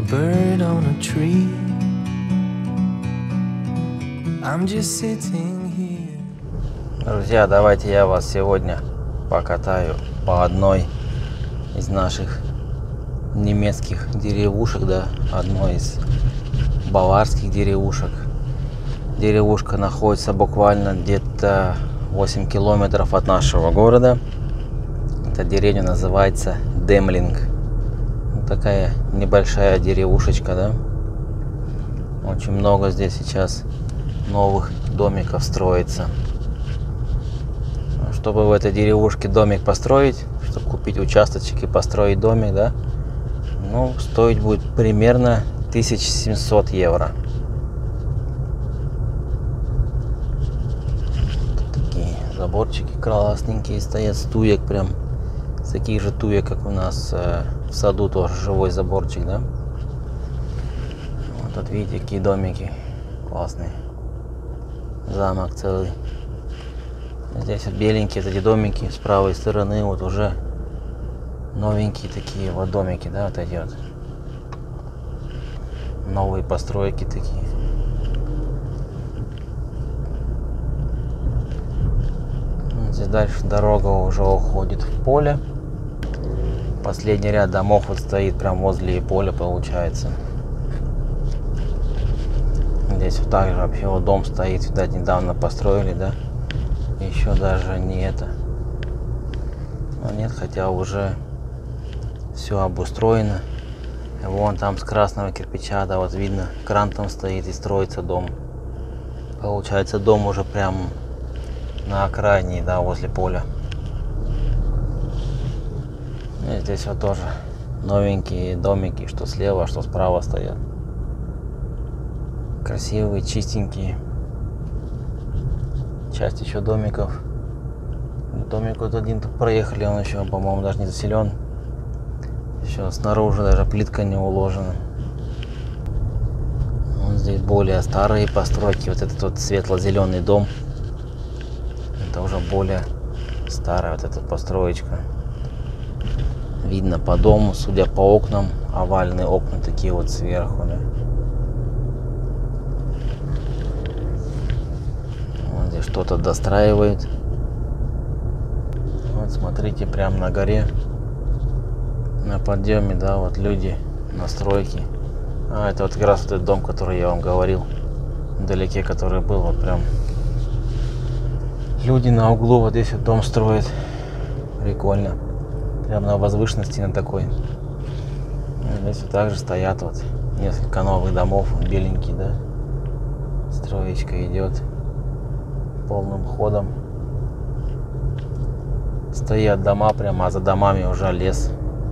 bird on a tree. I'm just sitting here. Друзья, давайте я вас сегодня покатаю по одной из наших немецких деревушек, да, одной из баварских деревушек. Деревушка находится буквально где-то 8 километров от нашего города. Эта деревня называется Демлинг. Такая небольшая деревушечка, да. Очень много здесь сейчас новых домиков строится. Чтобы в этой деревушке домик построить, чтобы купить участочек и построить домик, да, ну, стоить будет примерно 1700 евро. Такие заборчики классненькие стоят, с туек прям, с таких же туек, как у нас в саду, тоже живой заборчик, да. Вот тут видите, какие домики классные. Замок целый. Здесь вот беленькие эти домики, с правой стороны вот уже новенькие такие вот домики, да, вот эти вот новые постройки такие. Здесь дальше дорога уже уходит в поле. Последний ряд домов вот стоит прям возле поля, получается. Здесь вот также вообще вот дом стоит, видать, недавно построили, да. Еще даже не это. Но нет, хотя уже все обустроено. Вон там с красного кирпича, да, вот видно, кран там стоит и строится дом. Получается, дом уже прям на окраине, да, возле поля. И здесь вот тоже новенькие домики, что слева, что справа стоят. Красивые, чистенькие. Часть еще домиков. Домик вот один тут проехали, он еще, по-моему, даже не заселен. Еще снаружи даже плитка не уложена. Вон здесь более старые постройки. Вот этот вот светло-зеленый дом. Это уже более старая вот эта построечка. Видно по дому, судя по окнам, овальные окна такие вот сверху, да. Вот здесь что-то достраивают. Вот смотрите, прям на горе, на подъеме, да, вот люди на стройке. А это вот как раз вот этот дом, который я вам говорил, вдалеке, который был, вот прям люди на углу вот здесь вот дом строят. Прикольно. Прям на возвышенности на такой. И здесь вот также стоят вот несколько новых домов, беленькие, да. Строечка идет полным ходом. Стоят дома прямо, а за домами уже лес.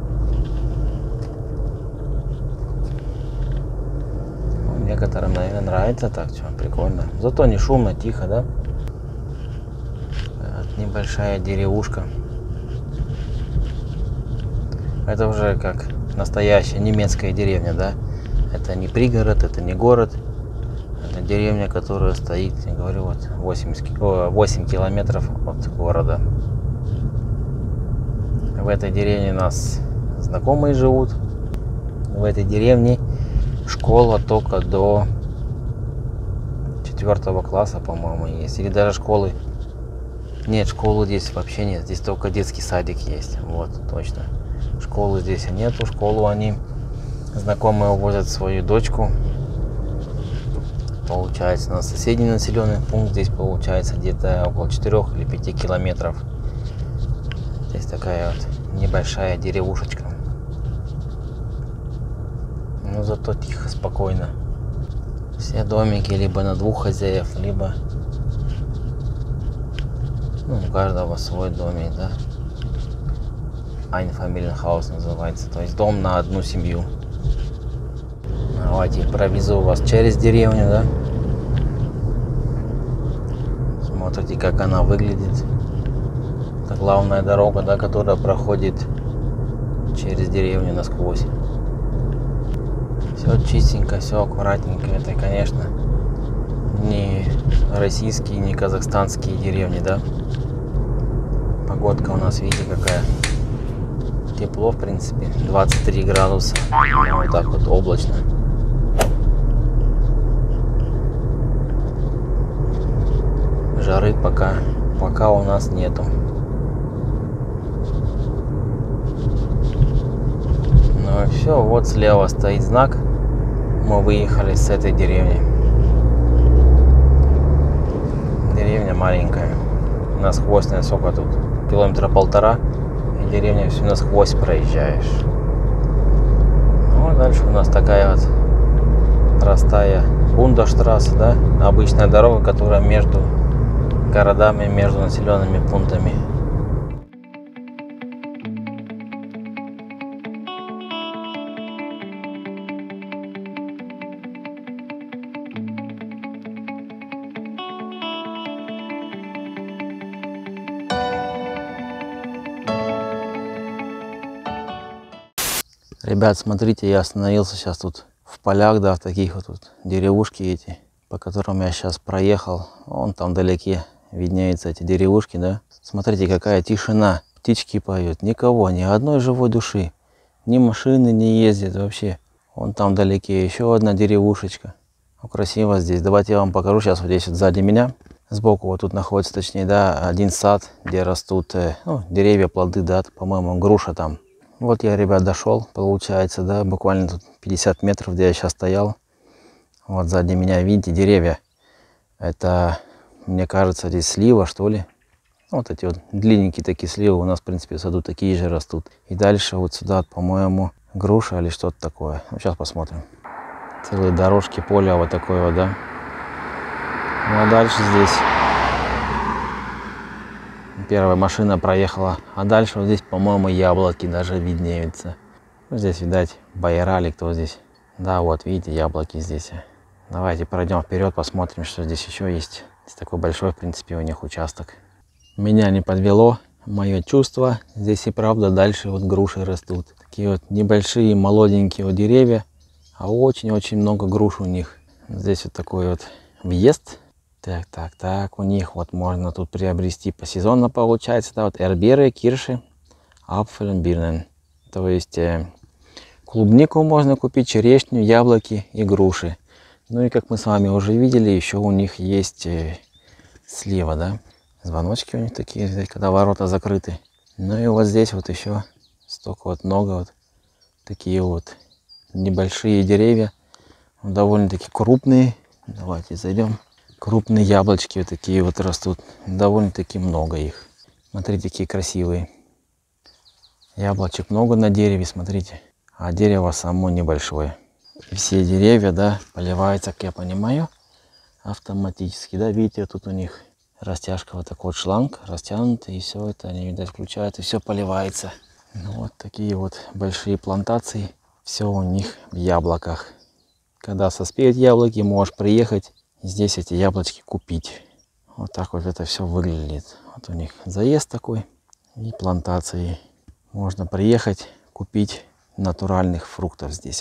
Ну, некоторым, наверное, нравится так, что прикольно. Зато не шумно, тихо, да. Вот небольшая деревушка. Это уже как настоящая немецкая деревня, да. Это не пригород, это не город. Это деревня, которая стоит, я говорю, вот 8 километров от города. В этой деревне у нас знакомые живут. В этой деревне школа только до 4 класса, по-моему, есть. Или даже школы. Нет, школы здесь вообще нет. Здесь только детский садик есть. Вот, точно. Школы здесь нету. Школу они, знакомые, увозят свою дочку. Получается, на соседний населенный пункт здесь получается где-то около 4 или 5 километров. Здесь такая вот небольшая деревушечка. Но зато тихо, спокойно. Все домики либо на двух хозяев, либо, ну, у каждого свой домик, да. Einfamilienhaus называется, то есть дом на одну семью. Давайте провезу вас через деревню, да. Смотрите, как она выглядит. Это главная дорога, да, которая проходит через деревню насквозь. Все чистенько, все аккуратненько. Это, конечно, не российские, не казахстанские деревни, да. Погодка у нас, видите, какая. тепло, в принципе, 23 градуса, но вот так вот облачно. Жары пока у нас нету. Ну и все, вот слева стоит знак. Мы выехали с этой деревни. Деревня маленькая. Насквозь, сколько тут? Километра 1,5. И деревня всю насквозь проезжаешь. Ну, а дальше у нас такая вот простая Бундаштрассе, да? Обычная дорога, которая между городами, между населенными пунктами. Ребят, смотрите, я остановился сейчас тут в полях, да, в таких вот тут деревушки эти, по которым я сейчас проехал. Вон там вдалеке виднеются эти деревушки, да. Смотрите, какая тишина. Птички поют, никого, ни одной живой души. Ни машины не ездят вообще. Вон там вдалеке еще одна деревушечка. Ну, красиво здесь. Давайте я вам покажу. Сейчас вот здесь вот сзади меня. Сбоку вот тут находится, точнее, да, один сад, где растут деревья, плоды, да, по-моему, груша там. Вот я, ребят, дошел, получается, да, буквально тут 50 метров, где я сейчас стоял. Вот сзади меня, видите, деревья. Это, мне кажется, здесь слива, что ли. Вот эти вот длинненькие такие сливы у нас, в принципе, в саду такие же растут. И дальше вот сюда, по-моему, груша или что-то такое. Ну, сейчас посмотрим. Целые дорожки, поля вот такое вот, да. Ну, а дальше здесь первая машина проехала. А дальше вот здесь, по-моему, яблоки даже виднеются. Ну, здесь, видать, байера или кто здесь. Да, вот, видите, яблоки здесь. Давайте пройдем вперед, посмотрим, что здесь еще есть. Здесь такой большой, в принципе, у них участок. Меня не подвело мое чувство. Здесь и правда дальше вот груши растут. Такие вот небольшие, молоденькие вот деревья. А очень-очень много груш у них. Здесь вот такой вот въезд. Так, у них вот можно тут приобрести посезонно, получается, да, вот Эрберы, Кирши, Апфель, Бирнен. То есть клубнику можно купить, черешню, яблоки и груши. Ну и как мы с вами уже видели, еще у них есть слива, да. Звоночки у них такие, здесь, когда ворота закрыты. Ну и вот здесь вот еще столько вот много вот такие вот небольшие деревья, довольно-таки крупные. Давайте зайдем. Крупные яблочки вот такие вот растут, довольно-таки много их. Смотрите, какие красивые. Яблочек много на дереве, смотрите. А дерево само небольшое. И все деревья, да, поливаются, как я понимаю, автоматически. Да, видите, тут у них растяжка, вот такой вот шланг растянутый, и все это они, видать, включают, и все поливается. Ну, вот такие вот большие плантации. Все у них в яблоках. Когда соспеют яблоки, можешь приехать здесь эти яблочки купить. Вот так вот это все выглядит. Вот у них заезд такой и плантации. Можно приехать купить натуральных фруктов здесь.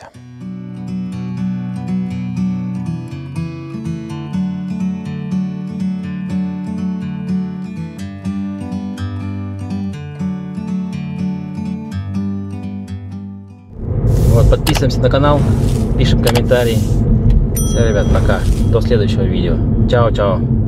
Вот, подписываемся на канал, пишем комментарии. Все, ребят, пока. До следующего видео. Чао-чао.